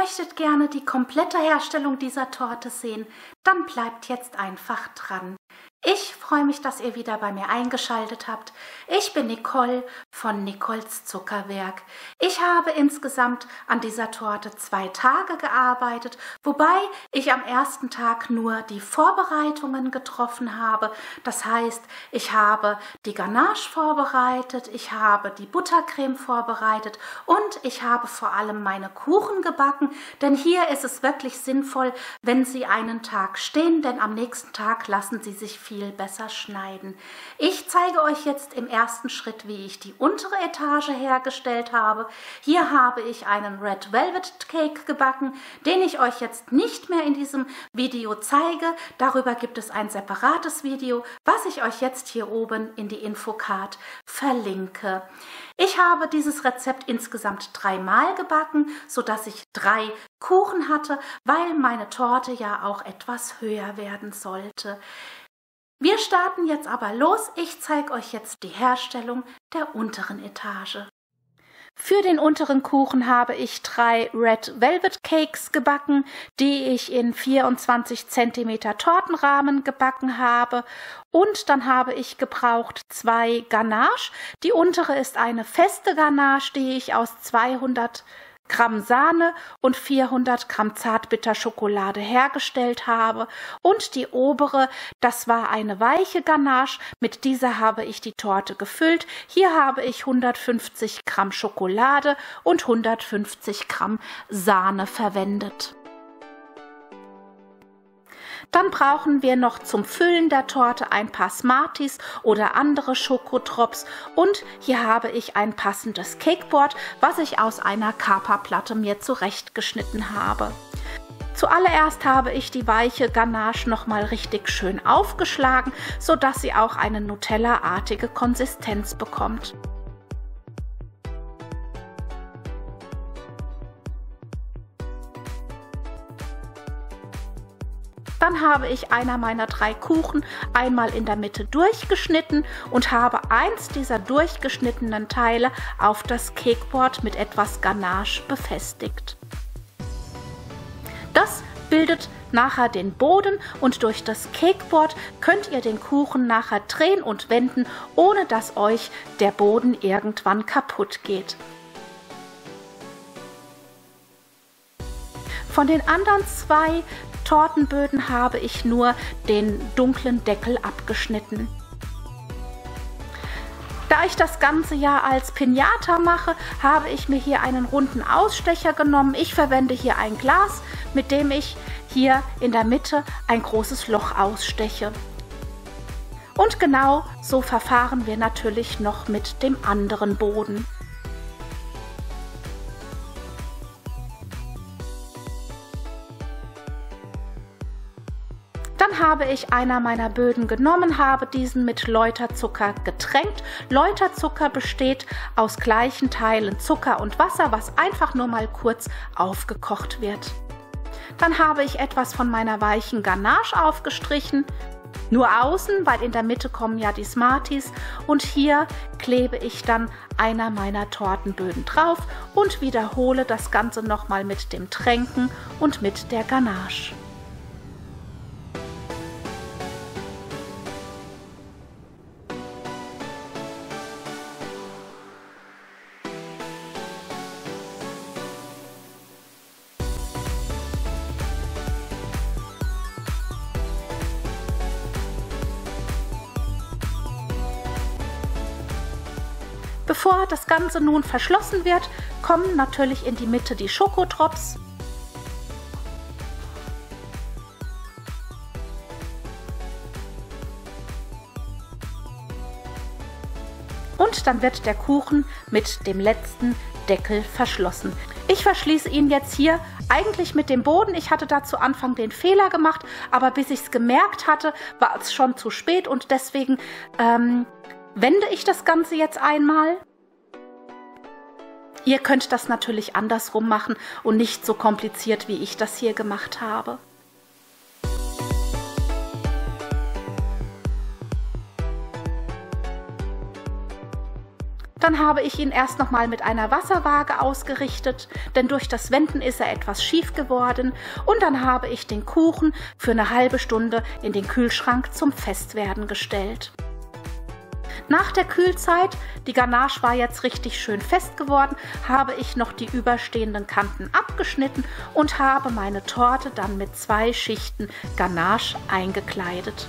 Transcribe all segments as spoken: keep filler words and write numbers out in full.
möchtet gerne die komplette Herstellung dieser Torte sehen, dann bleibt jetzt einfach dran. Ich freue mich, dass ihr wieder bei mir eingeschaltet habt. Ich bin Nicole von Nicoles Zuckerwerk. Ich habe insgesamt an dieser Torte zwei Tage gearbeitet, wobei ich am ersten Tag nur die Vorbereitungen getroffen habe. Das heißt, ich habe die Ganache vorbereitet, ich habe die Buttercreme vorbereitet und ich habe vor allem meine Kuchen gebacken, denn hier ist es wirklich sinnvoll, wenn sie einen Tag stehen, denn am nächsten Tag lassen sie sich viel besser schneiden. Ich zeige euch jetzt im ersten Schritt, wie ich die untere Etage hergestellt habe. Hier habe ich einen Red Velvet Cake gebacken, den ich euch jetzt nicht mehr in diesem Video zeige. Darüber gibt es ein separates Video, was ich euch jetzt hier oben in die Infocard verlinke. Ich habe dieses Rezept insgesamt dreimal gebacken, sodass ich drei Kuchen hatte, weil meine Torte ja auch etwas höher werden sollte. Wir starten jetzt aber los. Ich zeige euch jetzt die Herstellung der unteren Etage. Für den unteren Kuchen habe ich drei Red Velvet Cakes gebacken, die ich in vierundzwanzig Zentimeter Tortenrahmen gebacken habe. Und dann habe ich gebraucht zwei Ganache. Die untere ist eine feste Ganache, die ich aus zweihundert Gramm Sahne und vierhundert Gramm Zartbitterschokolade hergestellt habe. Und die obere, das war eine weiche Ganache, mit dieser habe ich die Torte gefüllt. Hier habe ich hundertfünfzig Gramm Schokolade und hundertfünfzig Gramm Sahne verwendet. Dann brauchen wir noch zum Füllen der Torte ein paar Smarties oder andere Schokotrops und hier habe ich ein passendes Cakeboard, was ich aus einer Kaperplatte mir zurechtgeschnitten habe. Zuallererst habe ich die weiche Ganache nochmal richtig schön aufgeschlagen, sodass sie auch eine Nutella-artige Konsistenz bekommt. Dann habe ich einer meiner drei Kuchen einmal in der Mitte durchgeschnitten und habe eins dieser durchgeschnittenen Teile auf das Cakeboard mit etwas Ganache befestigt. Das bildet nachher den Boden und durch das Cakeboard könnt ihr den Kuchen nachher drehen und wenden, ohne dass euch der Boden irgendwann kaputt geht. Von den anderen zwei Tortenböden habe ich nur den dunklen Deckel abgeschnitten. Da ich das Ganze ja als Piñata mache, habe ich mir hier einen runden Ausstecher genommen. Ich verwende hier ein Glas, mit dem ich hier in der Mitte ein großes Loch aussteche. Und genau so verfahren wir natürlich noch mit dem anderen Boden. Dann habe ich einer meiner Böden genommen, habe diesen mit Läuterzucker getränkt. Läuterzucker besteht aus gleichen Teilen Zucker und Wasser, was einfach nur mal kurz aufgekocht wird. Dann habe ich etwas von meiner weichen Ganache aufgestrichen, nur außen, weil in der Mitte kommen ja die Smarties. Und hier klebe ich dann einer meiner Tortenböden drauf und wiederhole das Ganze nochmal mit dem Tränken und mit der Ganache. Bevor das Ganze nun verschlossen wird, kommen natürlich in die Mitte die Schokotrops. Und dann wird der Kuchen mit dem letzten Deckel verschlossen. Ich verschließe ihn jetzt hier eigentlich mit dem Boden. Ich hatte da zu Anfang den Fehler gemacht, aber bis ich es gemerkt hatte, war es schon zu spät und deswegen ähm, wende ich das Ganze jetzt einmal. Ihr könnt das natürlich andersrum machen und nicht so kompliziert, wie ich das hier gemacht habe. Dann habe ich ihn erst noch mal mit einer Wasserwaage ausgerichtet, denn durch das Wenden ist er etwas schief geworden. Und dann habe ich den Kuchen für eine halbe Stunde in den Kühlschrank zum Festwerden gestellt. Nach der Kühlzeit, die Ganache war jetzt richtig schön fest geworden, habe ich noch die überstehenden Kanten abgeschnitten und habe meine Torte dann mit zwei Schichten Ganache eingekleidet.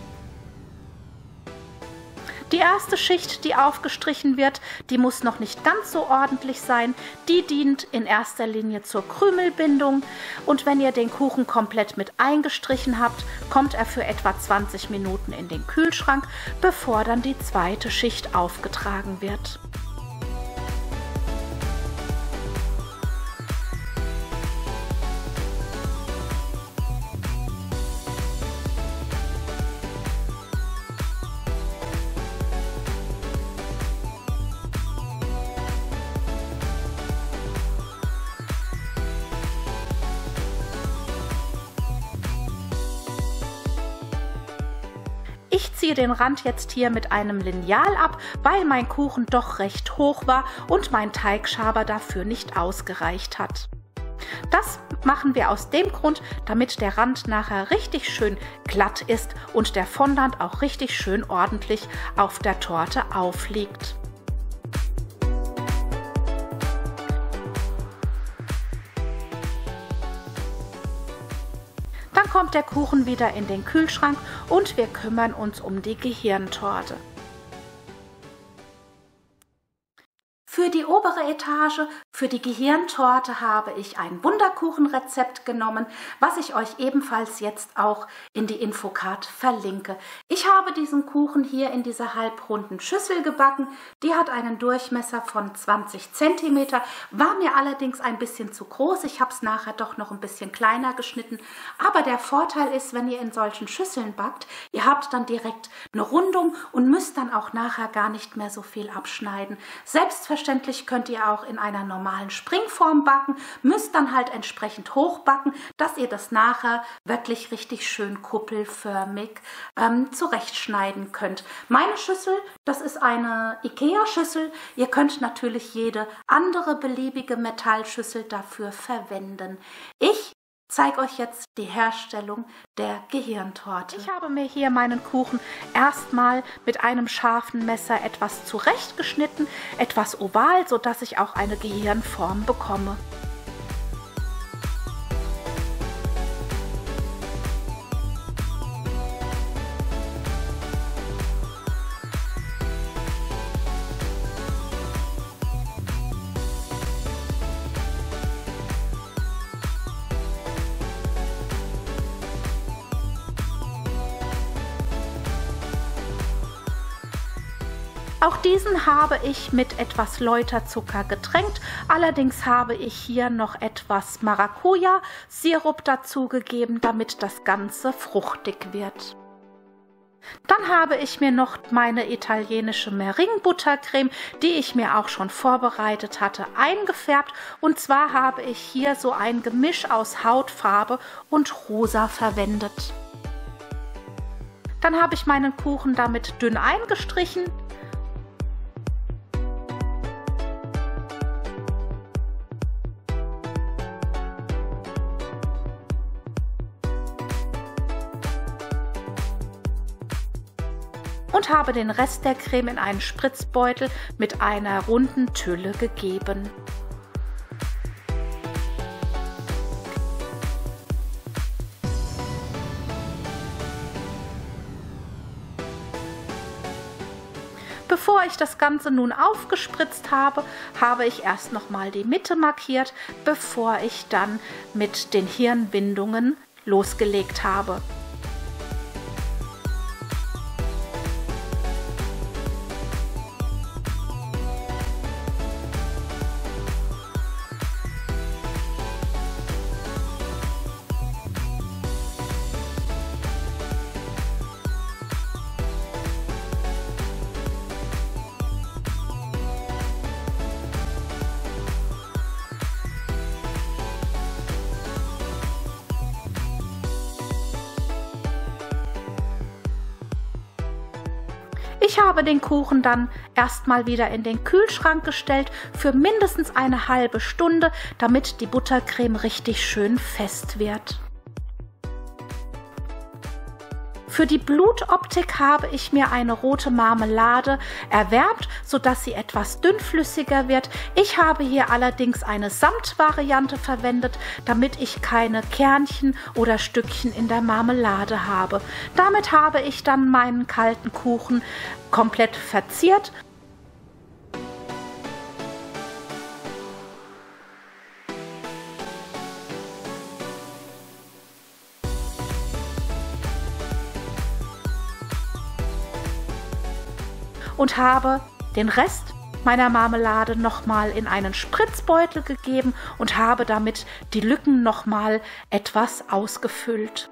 Die erste Schicht, die aufgestrichen wird, die muss noch nicht ganz so ordentlich sein. Die dient in erster Linie zur Krümelbindung. Und wenn ihr den Kuchen komplett mit eingestrichen habt, kommt er für etwa zwanzig Minuten in den Kühlschrank, bevor dann die zweite Schicht aufgetragen wird. Ich ziehe den Rand jetzt hier mit einem Lineal ab, weil mein Kuchen doch recht hoch war und mein Teigschaber dafür nicht ausgereicht hat. Das machen wir aus dem Grund, damit der Rand nachher richtig schön glatt ist und der Fondant auch richtig schön ordentlich auf der Torte aufliegt. Dann kommt der Kuchen wieder in den Kühlschrank und wir kümmern uns um die Gehirntorte. Für die obere Etage, für die Gehirntorte, habe ich ein Wunderkuchenrezept genommen, was ich euch ebenfalls jetzt auch in die Infocard verlinke. Ich habe diesen Kuchen hier in dieser halbrunden Schüssel gebacken. Die hat einen Durchmesser von zwanzig Zentimeter, war mir allerdings ein bisschen zu groß. Ich habe es nachher doch noch ein bisschen kleiner geschnitten. Aber der Vorteil ist, wenn ihr in solchen Schüsseln backt, ihr habt dann direkt eine Rundung und müsst dann auch nachher gar nicht mehr so viel abschneiden. Selbstverständlich Selbstverständlich könnt ihr auch in einer normalen Springform backen, müsst dann halt entsprechend hoch backen, dass ihr das nachher wirklich richtig schön kuppelförmig ähm, zurechtschneiden könnt. Meine Schüssel, das ist eine IKEA-Schüssel. Ihr könnt natürlich jede andere beliebige Metallschüssel dafür verwenden. Ich zeige euch jetzt die Herstellung der Gehirntorte. Ich habe mir hier meinen Kuchen erstmal mit einem scharfen Messer etwas zurechtgeschnitten, etwas oval, sodass ich auch eine Gehirnform bekomme. Auch diesen habe ich mit etwas Läuterzucker getränkt, allerdings habe ich hier noch etwas Maracuja-Sirup dazugegeben, damit das Ganze fruchtig wird. Dann habe ich mir noch meine italienische Meringue-Buttercreme, die ich mir auch schon vorbereitet hatte, eingefärbt. Und zwar habe ich hier so ein Gemisch aus Hautfarbe und Rosa verwendet. Dann habe ich meinen Kuchen damit dünn eingestrichen. Und habe den Rest der Creme in einen Spritzbeutel mit einer runden Tülle gegeben. Bevor ich das Ganze nun aufgespritzt habe, habe ich erst nochmal die Mitte markiert, bevor ich dann mit den Hirnwindungen losgelegt habe. Ich habe den Kuchen dann erstmal wieder in den Kühlschrank gestellt für mindestens eine halbe Stunde, damit die Buttercreme richtig schön fest wird. Für die Blutoptik habe ich mir eine rote Marmelade erwärmt, sodass sie etwas dünnflüssiger wird. Ich habe hier allerdings eine Samtvariante verwendet, damit ich keine Kernchen oder Stückchen in der Marmelade habe. Damit habe ich dann meinen kalten Kuchen komplett verziert. Und habe den Rest meiner Marmelade nochmal in einen Spritzbeutel gegeben und habe damit die Lücken nochmal etwas ausgefüllt.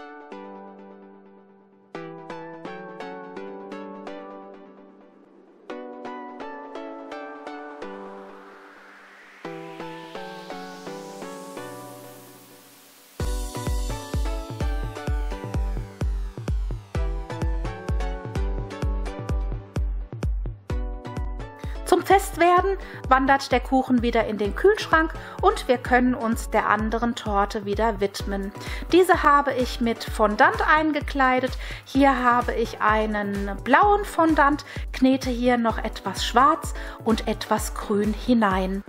Zum Festwerden wandert der Kuchen wieder in den Kühlschrank und wir können uns der anderen Torte wieder widmen. Diese habe ich mit Fondant eingekleidet. Hier habe ich einen blauen Fondant, knete hier noch etwas schwarz und etwas grün hinein.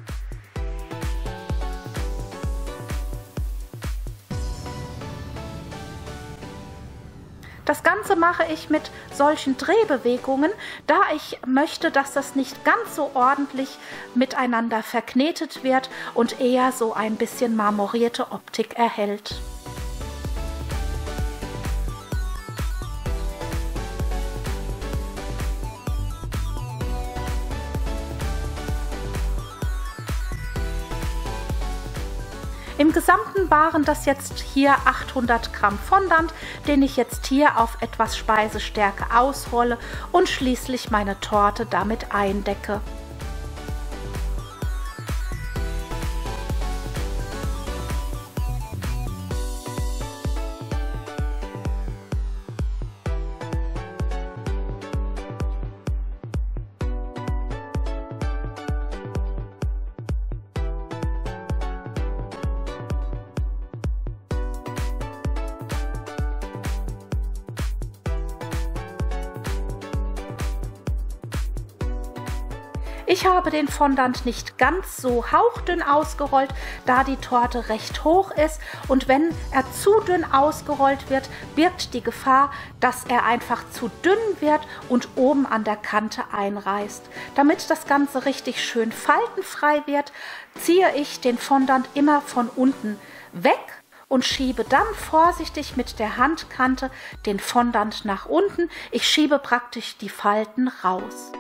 Das Ganze mache ich mit solchen Drehbewegungen, da ich möchte, dass das nicht ganz so ordentlich miteinander verknetet wird und eher so ein bisschen marmorierte Optik erhält. Im Gesamten waren das jetzt hier achthundert Gramm Fondant, den ich jetzt hier auf etwas Speisestärke ausrolle und schließlich meine Torte damit eindecke. Ich habe den Fondant nicht ganz so hauchdünn ausgerollt, da die Torte recht hoch ist, und wenn er zu dünn ausgerollt wird, birgt die Gefahr, dass er einfach zu dünn wird und oben an der Kante einreißt. Damit das Ganze richtig schön faltenfrei wird, ziehe ich den Fondant immer von unten weg und schiebe dann vorsichtig mit der Handkante den Fondant nach unten. Ich schiebe praktisch die Falten raus.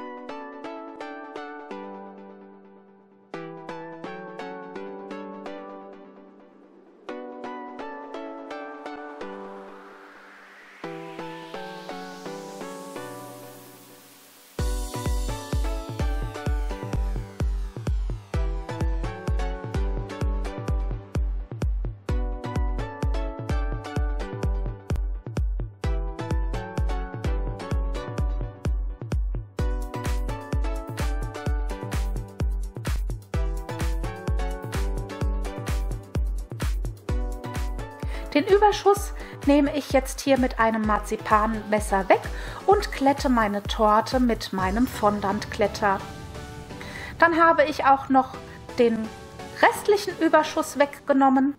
Den Überschuss nehme ich jetzt hier mit einem Marzipanmesser weg und glätte meine Torte mit meinem Fondantkletter. Dann habe ich auch noch den restlichen Überschuss weggenommen.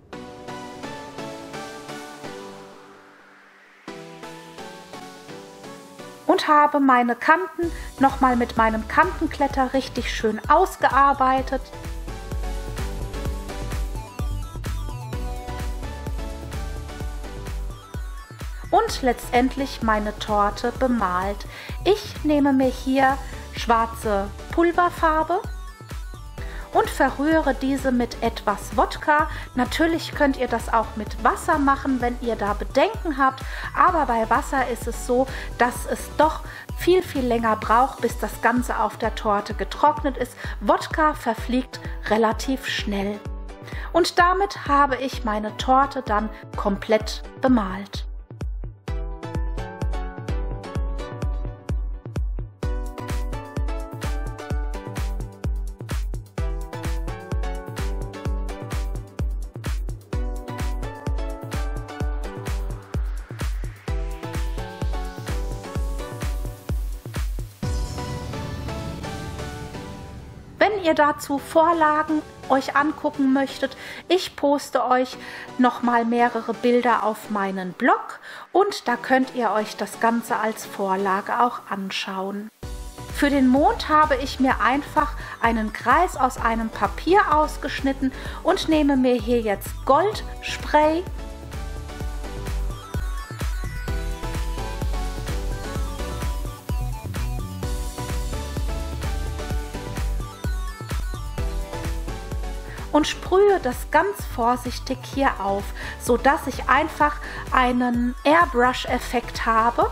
Und habe meine Kanten nochmal mit meinem Kantenkletter richtig schön ausgearbeitet. Und letztendlich meine Torte bemalt. Ich nehme mir hier schwarze Pulverfarbe und verrühre diese mit etwas Wodka. Natürlich könnt ihr das auch mit Wasser machen, wenn ihr da Bedenken habt, aber bei Wasser ist es so, dass es doch viel, viel länger braucht, bis das Ganze auf der Torte getrocknet ist. Wodka verfliegt relativ schnell. Und damit habe ich meine Torte dann komplett bemalt. ihr dazu Vorlagen euch angucken möchtet, ich poste euch nochmal mehrere Bilder auf meinen Blog und da könnt ihr euch das Ganze als Vorlage auch anschauen. Für den Mond habe ich mir einfach einen Kreis aus einem Papier ausgeschnitten und nehme mir hier jetzt Goldspray und sprühe das ganz vorsichtig hier auf, so dass ich einfach einen Airbrush-Effekt habe.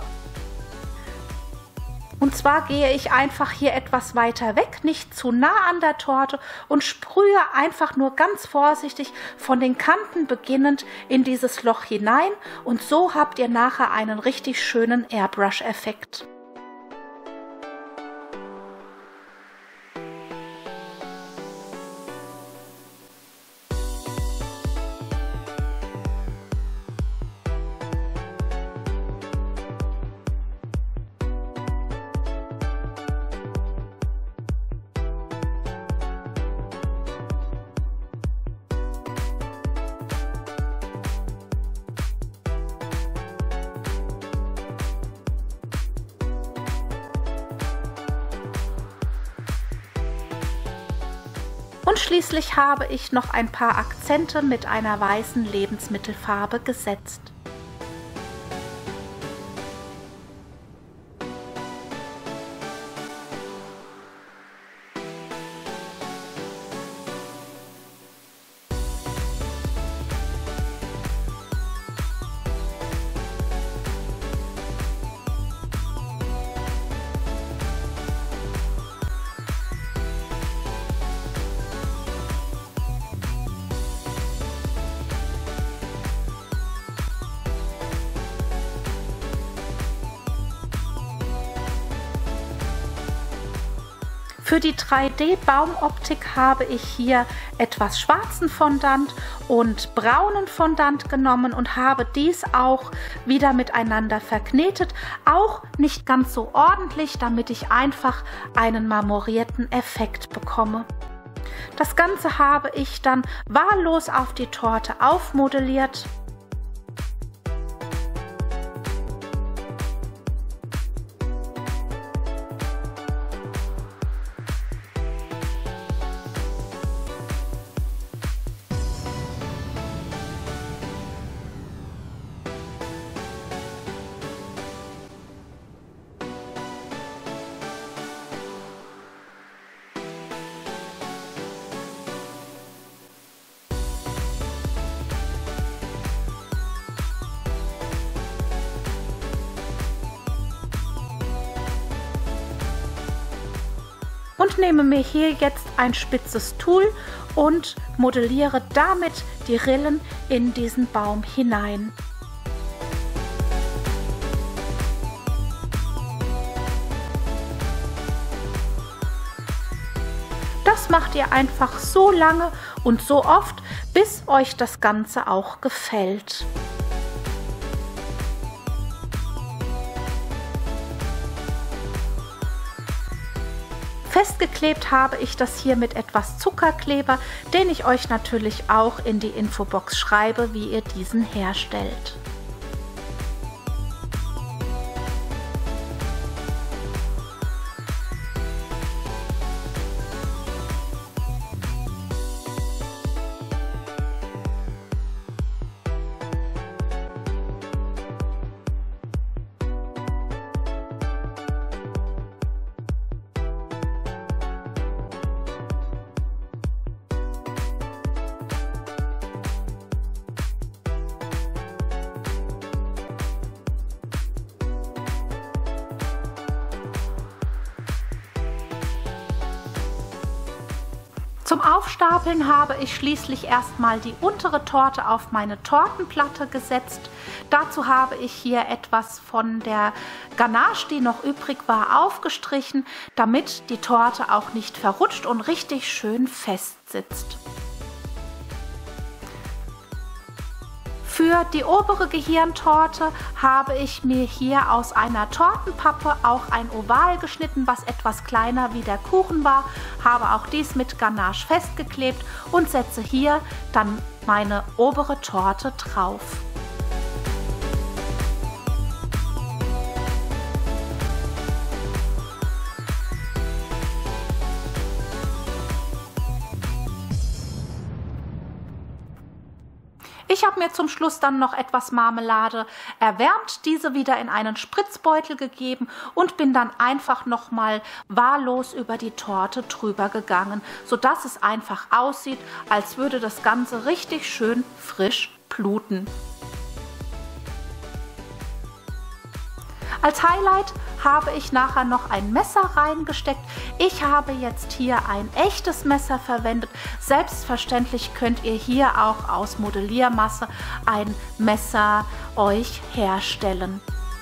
Und zwar gehe ich einfach hier etwas weiter weg, nicht zu nah an der Torte und sprühe einfach nur ganz vorsichtig von den Kanten beginnend in dieses Loch hinein und so habt ihr nachher einen richtig schönen Airbrush-Effekt. Und schließlich habe ich noch ein paar Akzente mit einer weißen Lebensmittelfarbe gesetzt. Für die drei D Baumoptik habe ich hier etwas schwarzen Fondant und braunen Fondant genommen und habe dies auch wieder miteinander verknetet, auch nicht ganz so ordentlich, damit ich einfach einen marmorierten Effekt bekomme. Das Ganze habe ich dann wahllos auf die Torte aufmodelliert. Und nehme mir hier jetzt ein spitzes Tool und modelliere damit die Rillen in diesen Baum hinein. Das macht ihr einfach so lange und so oft, bis euch das Ganze auch gefällt. Festgeklebt habe ich das hier mit etwas Zuckerkleber, den ich euch natürlich auch in die Infobox schreibe, wie ihr diesen herstellt. Zum Aufstapeln habe ich schließlich erstmal die untere Torte auf meine Tortenplatte gesetzt. Dazu habe ich hier etwas von der Ganache, die noch übrig war, aufgestrichen, damit die Torte auch nicht verrutscht und richtig schön fest sitzt. Für die obere Gehirntorte habe ich mir hier aus einer Tortenpappe auch ein Oval geschnitten, was etwas kleiner wie der Kuchen war, habe auch dies mit Ganache festgeklebt und setze hier dann meine obere Torte drauf. Ich habe mir zum Schluss dann noch etwas Marmelade erwärmt, diese wieder in einen Spritzbeutel gegeben und bin dann einfach nochmal wahllos über die Torte drüber gegangen, sodass es einfach aussieht, als würde das Ganze richtig schön frisch bluten. Als Highlight habe ich nachher noch ein Messer reingesteckt. Ich habe jetzt hier ein echtes Messer verwendet. Selbstverständlich könnt ihr hier auch aus Modelliermasse ein Messer euch herstellen.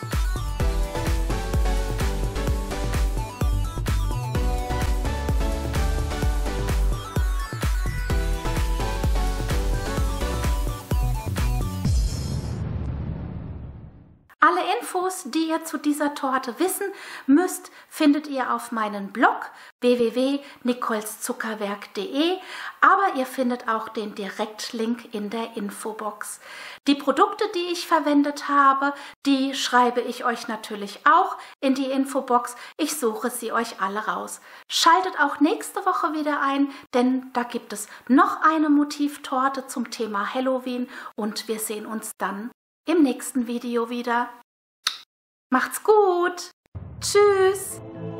Alle Infos, die ihr zu dieser Torte wissen müsst, findet ihr auf meinem Blog w w w punkt nicols zuckerwerk punkt de, aber ihr findet auch den Direktlink in der Infobox. Die Produkte, die ich verwendet habe, die schreibe ich euch natürlich auch in die Infobox. Ich suche sie euch alle raus. Schaltet auch nächste Woche wieder ein, denn da gibt es noch eine Motivtorte zum Thema Halloween und wir sehen uns dann im nächsten Video wieder. Macht's gut. Tschüss.